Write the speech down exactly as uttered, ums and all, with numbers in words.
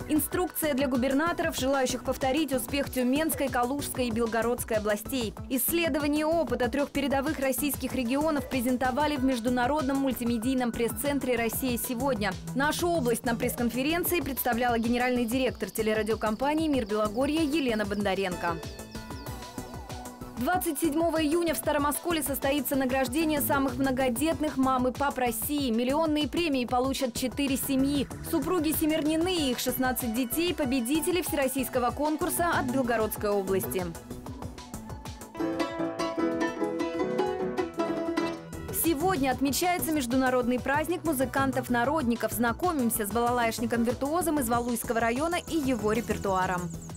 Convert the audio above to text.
Инструкция для губернаторов, желающих повторить успех Тюменской, Калужской и Белгородской областей. Исследование опыта трех передовых российских регионов презентовали в Международном мультимедийном пресс-центре «Россия сегодня». Нашу область на пресс-конференции представляла генеральный директор телерадиокомпании «Мир Белогорья» Елена Бондаренко. двадцать седьмого июня в Старом Осколе состоится награждение самых многодетных мам и пап России. Миллионные премии получат четыре семьи. Супруги Семернины и их шестнадцать детей – победители всероссийского конкурса от Белгородской области. Сегодня отмечается международный праздник музыкантов-народников. Знакомимся с балалайшником-виртуозом из Валуйского района и его репертуаром.